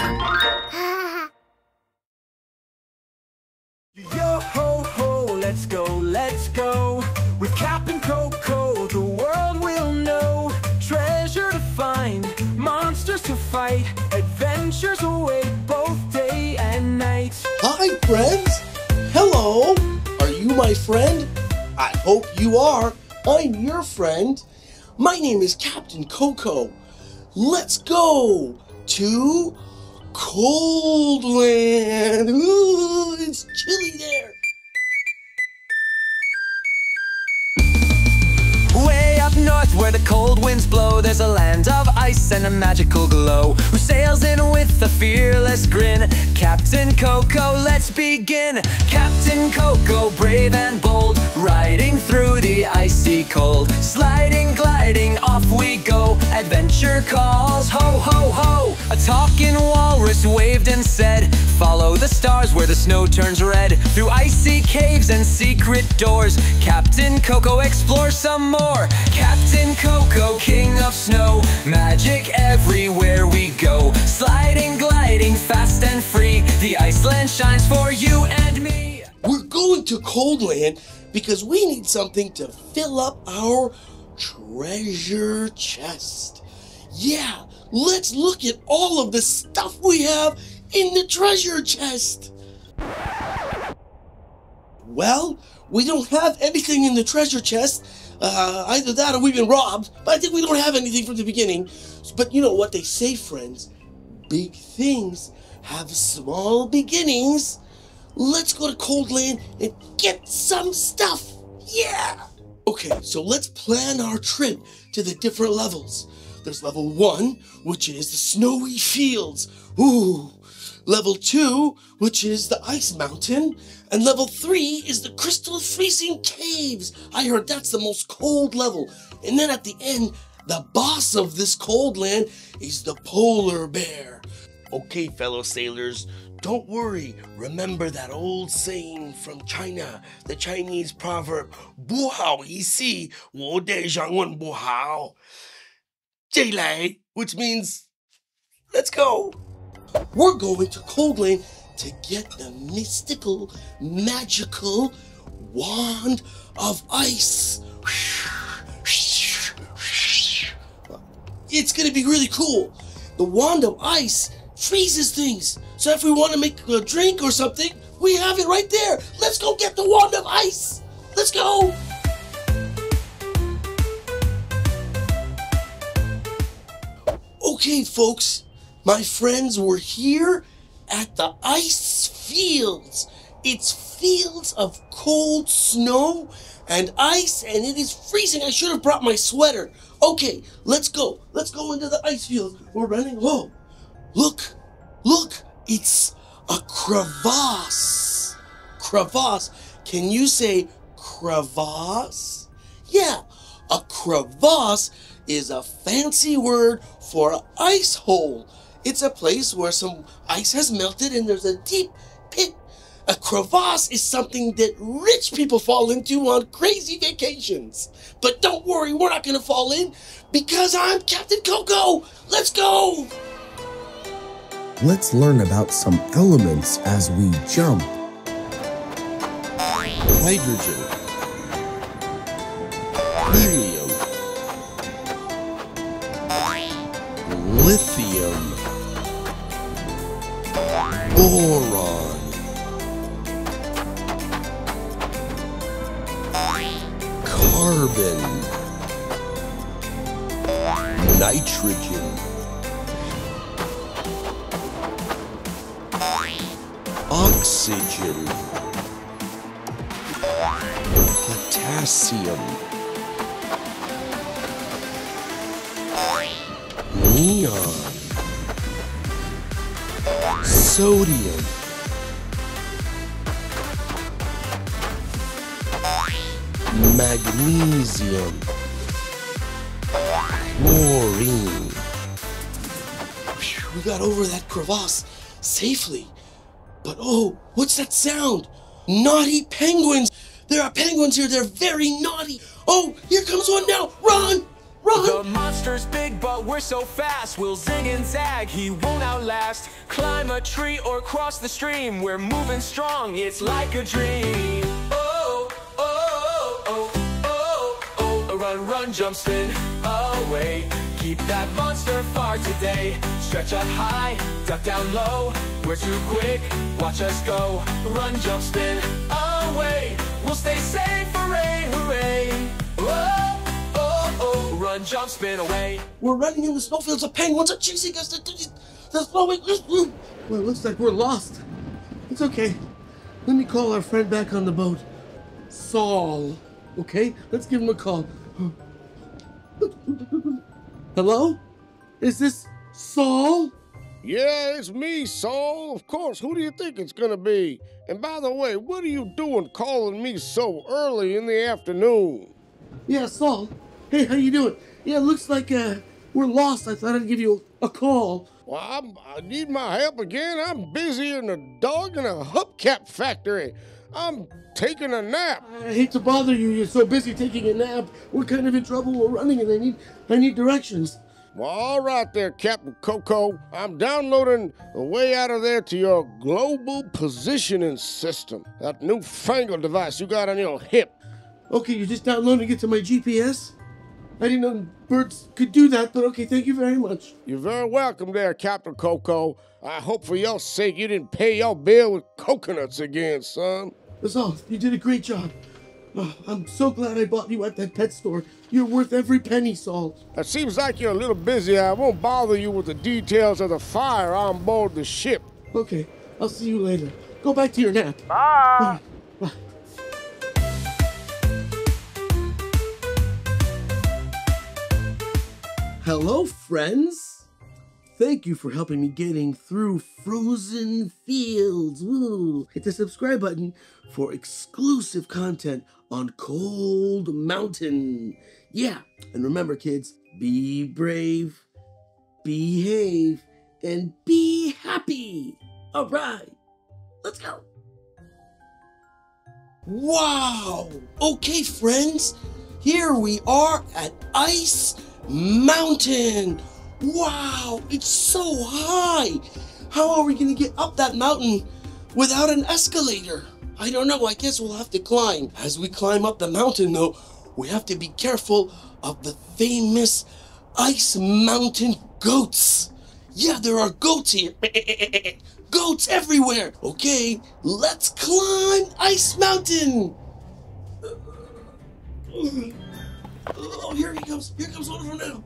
Yo ho ho, let's go. With Cap'n Coco, the world will know. Treasure to find, monsters to fight, adventures await both day and night. Hi, friends. Hello. Are you my friend? I hope you are. I'm your friend. My name is Cap'n Coco. Let's go to Cold Land. Ooh, it's chilly there. Way up north where the cold winds blow, there's a land of ice and a magical glow. Who sails in with a fearless grin? Cap'n Coco, let's begin. Cap'n Coco, brave and bold, riding through the icy cold. Sliding, gliding, off we go. Adventure calls, ho, ho, ho. A talking walrus waved and said, follow the stars where the snow turns red. Through icy caves and secret doors, Cap'n Coco explores some more. Cap'n Coco, king of snow, magic everywhere we go. Sliding, gliding, fast and free, the Iceland shines for you and me. We're going to Cold Land because we need something to fill up our treasure chest. Yeah, let's look at all of the stuff we have in the treasure chest. Well, we don't have anything in the treasure chest. Either that or we've been robbed, but I think we don't have anything from the beginning. But you know what they say, friends? Big things have small beginnings. Let's go to Cold Land and get some stuff. Yeah! Okay, so let's plan our trip to the different levels. There's level 1, which is the snowy fields. Ooh! Level 2, which is the ice mountain. And level 3 is the crystal freezing caves. I heard that's the most cold level. And then at the end, the boss of this cold land is the polar bear. Okay, fellow sailors, don't worry. Remember that old saying from China, the Chinese proverb, 不好意思，我的中文不好. 进来, which means, let's go. We're going to Cold Land to get the mystical, magical wand of ice. It's gonna be really cool. The wand of ice freezes things. So if we want to make a drink or something, we have it right there. Let's go get the wand of ice. Let's go. Okay, folks. My friends, we're here at the ice fields. It's fields of cold snow and ice, and it is freezing. I should have brought my sweater. Okay, let's go. Let's go into the ice fields. We're running. Whoa, look, it's a crevasse. Crevasse. Can you say crevasse? Yeah, a crevasse is a fancy word for an ice hole. It's a place where some ice has melted and there's a deep pit. A crevasse is something that rich people fall into on crazy vacations. But don't worry, we're not going to fall in because I'm Cap'n Coco. Let's go. Let's learn about some elements as we jump. Hydrogen. Helium. Lithium. Boron. Carbon. Nitrogen. Oxygen. Potassium. Neon. Sodium. Magnesium. Chlorine. We got over that crevasse safely. But oh, what's that sound? Naughty penguins. There are penguins here. They're very naughty. Oh, here comes one now. Run! run! The monster's big, but we're so fast. We'll zig and zag, he won't outlast. Climb a tree or cross the stream. We're moving strong, it's like a dream. Oh, oh, oh, oh, oh. Run, run, jump, spin away. Keep that monster far today. Stretch up high, duck down low. We're too quick, watch us go. Run, jump, spin away. We'll stay safe, hooray, hooray. Oh, oh, oh. Run, jump, spin away. We're running in the snowfields of penguins are chasing us. They're slowing. Well, it looks like we're lost. It's okay. Let me call our friend back on the boat. Saul. Okay? Let's give him a call. Hello? Is this Saul? Yeah, it's me, Saul. Of course, who do you think it's gonna be? And by the way, what are you doing calling me so early in the afternoon? Yeah, Saul. Hey, how you doing? Yeah, it looks like we're lost. I thought I'd give you a call. Well, I need my help again. I'm busy in a dog in a hubcap factory. I'm taking a nap. I hate to bother you. You're so busy taking a nap. We're kind of in trouble. We're running, and I need directions. Well, all right there, Cap'n Coco. I'm downloading the way out of there to your global positioning system. That newfangled device you got on your hip. Okay, you're just downloading it to my GPS? I didn't know birds could do that, but okay, thank you very much. You're very welcome there, Cap'n Coco. I hope for your sake you didn't pay your bill with coconuts again, son. That's all. You did a great job. Oh, I'm so glad I bought you at that pet store. You're worth every penny, Saul. It seems like you're a little busy. I won't bother you with the details of the fire on board the ship. Okay, I'll see you later. Go back to your nap. Bye. Bye. Hello, friends. Thank you for helping me getting through frozen fields. Woo. Hit the subscribe button for exclusive content on Cold Mountain. Yeah, and remember, kids, be brave, behave, and be happy. All right, let's go. Wow. Okay, friends, here we are at Ice Mountain. Wow, it's so high. How are we gonna get up that mountain without an escalator? I don't know, I guess we'll have to climb. As we climb up the mountain though, we have to be careful of the famous Ice Mountain goats. Yeah, there are goats here. Goats everywhere. Okay, let's climb Ice Mountain. Oh, here he comes. Here comes one of them now.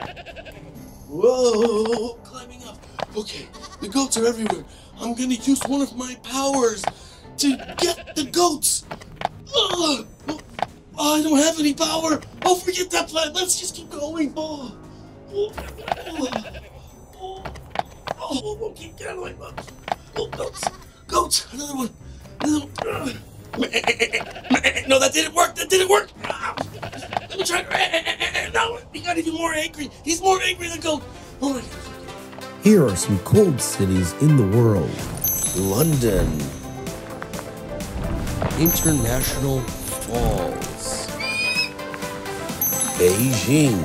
Whoa, climbing up. Okay, the goats are everywhere. I'm gonna use one of my powers to get the goats. Oh, I don't have any power. Oh, forget that plan. Let's just keep going. We'll keep going. Oh, goats. Goats. Another one. Another one. No, that didn't work. That didn't work. Let me try. No, he got even more angry. He's more angry than goat. Oh my God. Here are some cold cities in the world. London, International Falls, Beijing,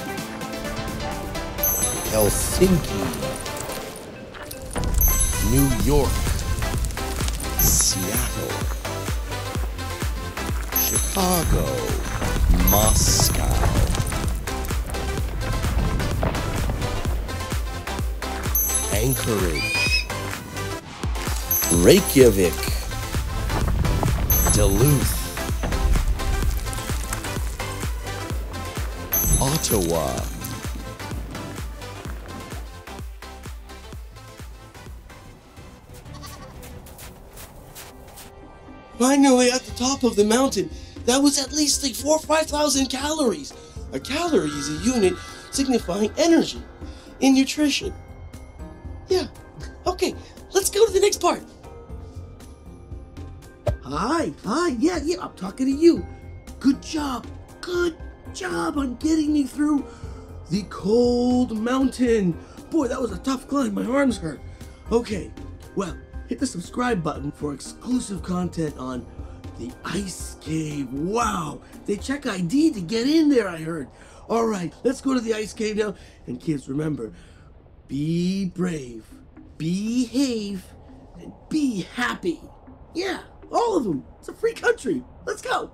Helsinki, New York, Seattle, Chicago, Moscow, Anchorage, Reykjavik, Duluth, Ottawa, Finally at the top of the mountain. That was at least like 4,000 or 5,000 calories. A calorie is a unit signifying energy in nutrition. Yeah. Okay, let's go to the next part. Hi, yeah, I'm talking to you. Good job on getting me through the cold mountain. Boy, that was a tough climb, my arms hurt. Okay, well, hit the subscribe button for exclusive content on the Ice Cave. Wow, they check ID to get in there, I heard. All right, let's go to the ice cave now. And kids, remember, be brave, behave, and be happy. Yeah, all of them. It's a free country. Let's go.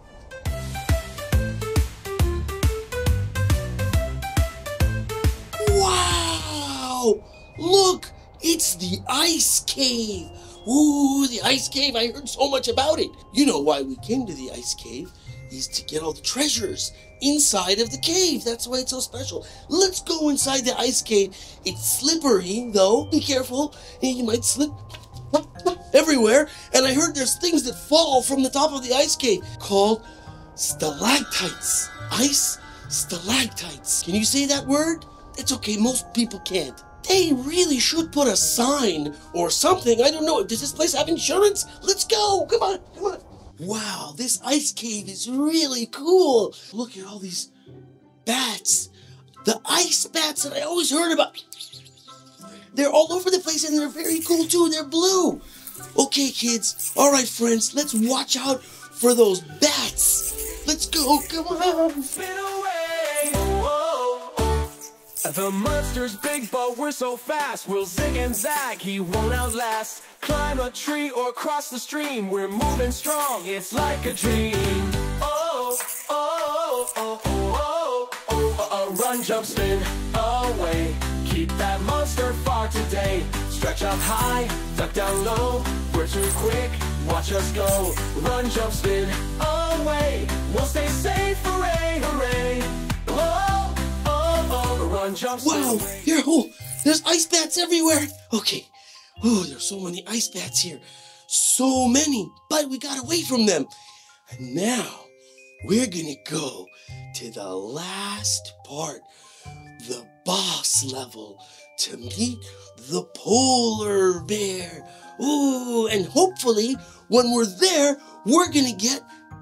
Wow! Look, it's the ice cave. Ooh, the ice cave. I heard so much about it. You know why we came to the ice cave is to get all the treasures inside of the cave. That's why it's so special. Let's go inside the ice cave. It's slippery, though. Be careful. You might slip everywhere. And I heard there's things that fall from the top of the ice cave called stalactites. Ice stalactites. Can you say that word? It's okay. Most people can't. They really should put a sign or something. I don't know. Does this place have insurance? Let's go. Come on. Come on. Wow, this ice cave is really cool. Look at all these bats. The ice bats that I always heard about. They're all over the place and they're very cool too. They're blue. Okay, kids. All right, friends. Let's watch out for those bats. Let's go. Come on. Spin away. Whoa, oh. The monster's big, but we're so fast. We'll zig and zag, he won't outlast. Climb a tree or cross the stream. We're moving strong, it's like a dream. Oh, oh, oh, oh, oh, oh. Run, jump, spin away. Keep that monster far today. Stretch up high, duck down low. We're too quick, watch us go. Run, jump, spin away. We'll stay safe, hooray, hooray. Oh, oh, oh. Run, jump, spin Wow, away. here, oh, there's ice bats everywhere. Okay. Oh, there's so many ice bats here. So many, but we got away from them. And now, we're gonna go to the last part, the boss level, to meet the polar bear. Ooh, and hopefully, when we're there, we're gonna get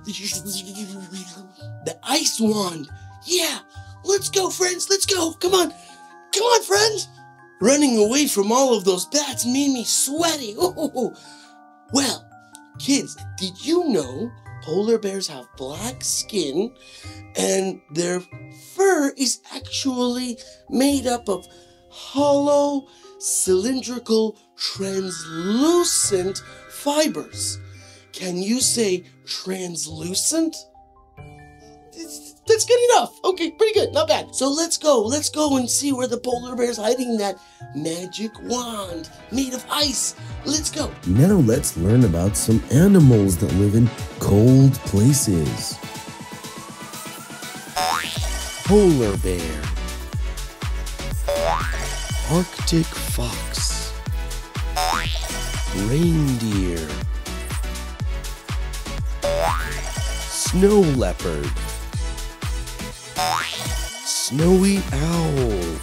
the ice wand. Yeah, let's go, friends, let's go. Come on, friends. Running away from all of those bats made me sweaty. Ooh. Well, kids, did you know polar bears have black skin and their fur is actually made up of hollow, cylindrical, translucent fibers? Can you say translucent? That's good enough. Okay, pretty good, not bad. So let's go and see where the polar bear's hiding that magic wand made of ice. Let's go. Now let's learn about some animals that live in cold places. Polar bear, Arctic fox, reindeer, snow leopard, snowy owl,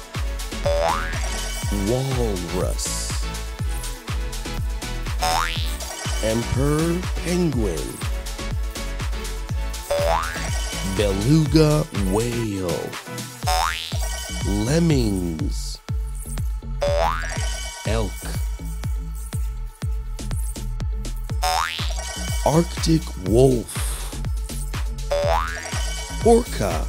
walrus, emperor penguin, beluga whale, lemmings, elk, Arctic wolf, orca,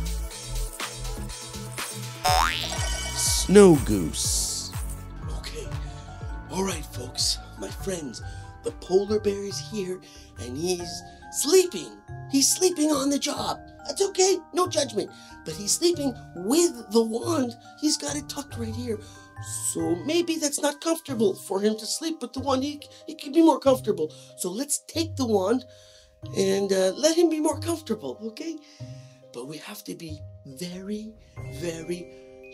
snow goose. Okay, all right, folks, my friends, the polar bear is here and he's sleeping. He's sleeping on the job. That's okay, no judgment. But he's sleeping with the wand. He's got it tucked right here. So maybe that's not comfortable for him to sleep with the wand. He can be more comfortable. So let's take the wand and let him be more comfortable, okay? But we have to be very, very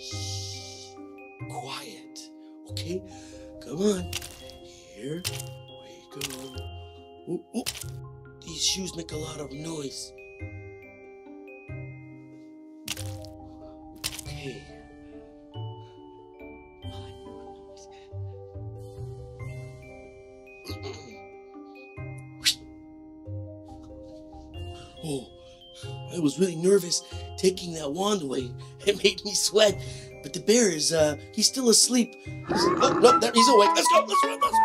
quiet, okay? Come on. Here we go. Ooh, ooh. These shoes make a lot of noise. Okay. Oh, I was really nervous taking that wand away. It made me sweat. But the bear is, he's still asleep. Oh, no, there, he's awake. Let's go, let's run, let's run.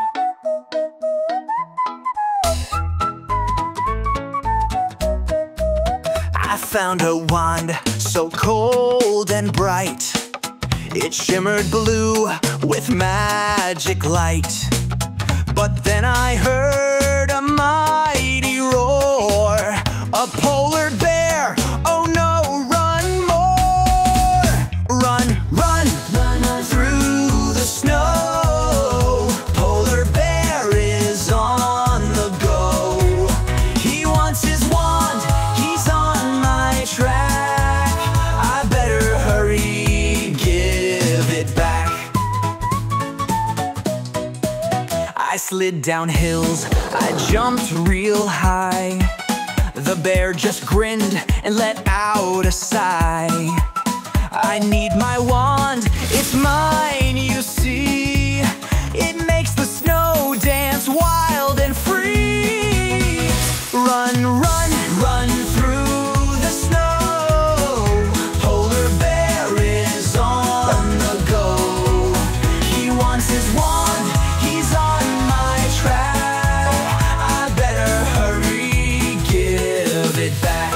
I I found a wand so cold and bright. It shimmered blue with magic light. But then I heard a mighty roar. A polar bear, oh no, run more. Run, run, run through the snow. Polar bear is on the go. He wants his wand, he's on my track. I better hurry, give it back. I slid down hills, I jumped real high. The bear just grinned and let out a sigh. I need my wand, it's mine, you see. It makes the snow dance wild and free. Run, run, run through the snow. Polar bear is on the go. He wants his wand, he's on my track. I better hurry, give it back.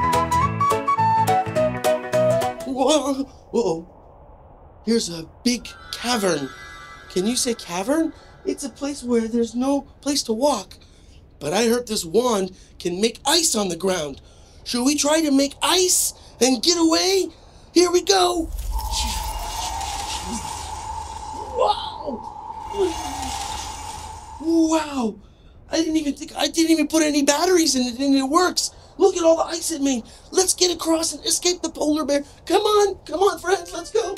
Whoa, whoa. Here's a big cavern. Can you say cavern? It's a place where there's no place to walk. But I heard this wand can make ice on the ground. Should we try to make ice and get away? Here we go. Wow. Wow. I didn't even put any batteries in it and it works. Look at all the ice it made. Let's get across and escape the polar bear. Come on, friends, let's go.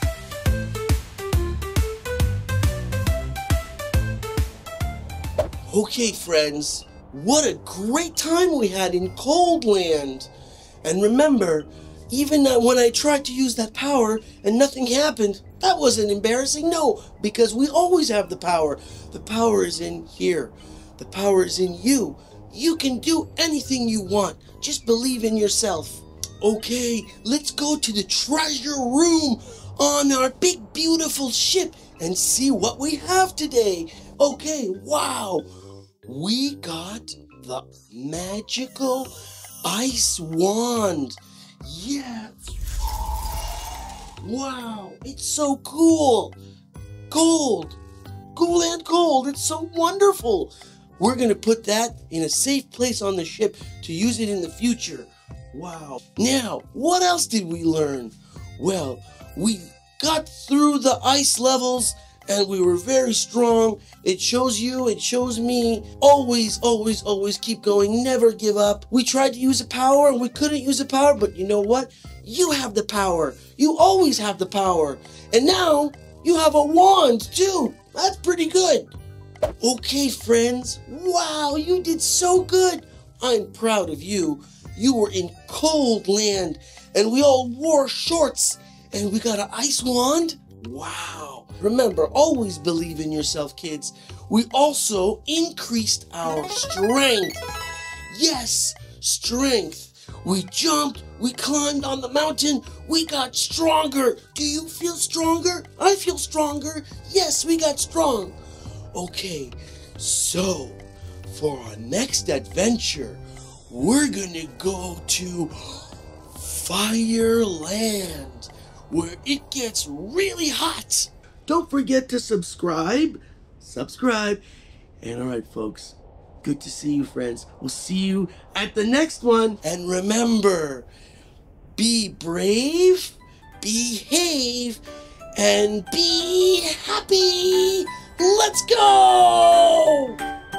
Okay, friends, what a great time we had in Cold Land. And remember, even when I tried to use that power and nothing happened, that wasn't embarrassing. No, because we always have the power. The power is in here. The power is in you. You can do anything you want. Just believe in yourself. Okay, let's go to the treasure room on our big, beautiful ship and see what we have today. Okay, wow. We got the magical ice wand. Yes. Wow, it's so cool. Cold. Cool and cold. It's so wonderful. We're going to put that in a safe place on the ship to use it in the future. Wow. Now, what else did we learn? Well, we got through the ice levels and we were very strong. It shows you, it shows me. Always, always, always keep going. Never give up. We tried to use the power and we couldn't use the power, but you know what? You have the power. You always have the power. And now you have a wand too. That's pretty good. Okay, friends. Wow, you did so good. I'm proud of you. You were in Cold Land and we all wore shorts and we got an ice wand. Wow. Remember, always believe in yourself, kids. We also increased our strength. Yes, strength. We jumped, we climbed on the mountain, we got stronger. Do you feel stronger? I feel stronger. Yes, we got strong. Okay, so for our next adventure, we're gonna go to Fireland, where it gets really hot. Don't forget to subscribe. And all right, folks, good to see you, friends. We'll see you at the next one. And remember, be brave, behave, and be happy. Let's go!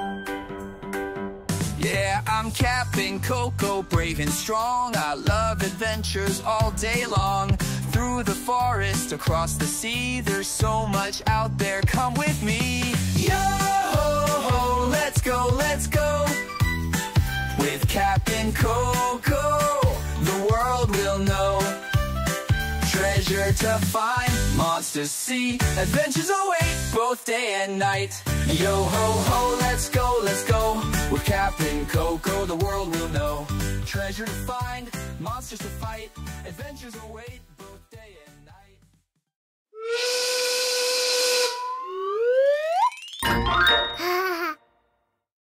Yeah, I'm Cap'n Coco, brave and strong. I love adventures all day long. Through the forest, across the sea, there's so much out there, come with me. Yo, let's go, let's go. With Cap'n Coco, the world will know. Treasure to find, monsters see, adventures await, both day and night. Yo ho ho, let's go, let's go. With Cap'n Coco, the world will know. Treasure to find, monsters to fight, adventures await.